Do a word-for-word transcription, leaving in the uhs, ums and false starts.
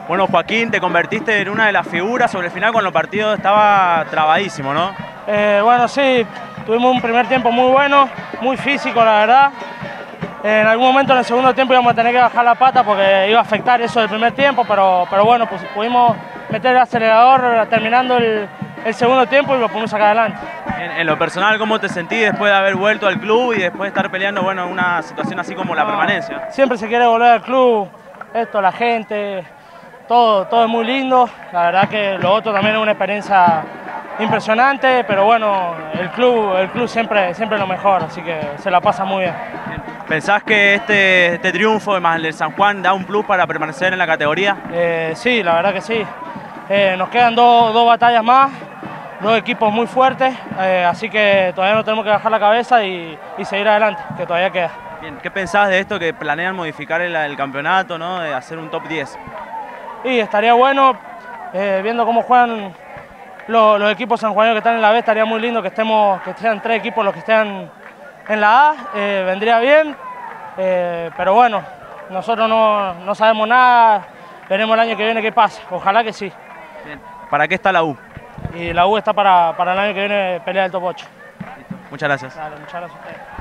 Bueno, Joaquín, te convertiste en una de las figuras. Sobre el final, con los partidos estaba trabadísimo, ¿no? Eh, bueno, sí, tuvimos un primer tiempo muy bueno, muy físico, la verdad. En algún momento en el segundo tiempo íbamos a tener que bajar la pata porque iba a afectar eso del primer tiempo, pero, pero bueno, pues pudimos meter el acelerador terminando el, el segundo tiempo y lo pudimos sacar adelante. En, en lo personal, ¿cómo te sentís después de haber vuelto al club y después de estar peleando, bueno, una situación así como la No, permanencia? Siempre se quiere volver al club, esto, la gente, todo, todo es muy lindo. La verdad que lo otro también es una experiencia impresionante, pero bueno, el club, el club siempre, siempre es lo mejor, así que se la pasa muy bien. ¿Pensás que este, este triunfo, más el del San Juan, da un plus para permanecer en la categoría? Eh, sí, la verdad que sí. Eh, nos quedan dos, dos batallas más, dos equipos muy fuertes, eh, así que todavía no tenemos que bajar la cabeza y, y seguir adelante, que todavía queda. Bien, ¿qué pensás de esto que planean modificar el, el campeonato, ¿no? De hacer un top diez? Y estaría bueno, eh, viendo cómo juegan los, los equipos sanjuaninos que están en la B, estaría muy lindo que, estemos, que sean tres equipos los que estén en la A, eh, vendría bien, eh, pero bueno, nosotros no, no sabemos nada, veremos el año que viene qué pasa, ojalá que sí. Bien. ¿Para qué está la U? Y la U está para, para el año que viene pelear el top ocho. Listo. Muchas gracias. Dale, muchas gracias a ustedes.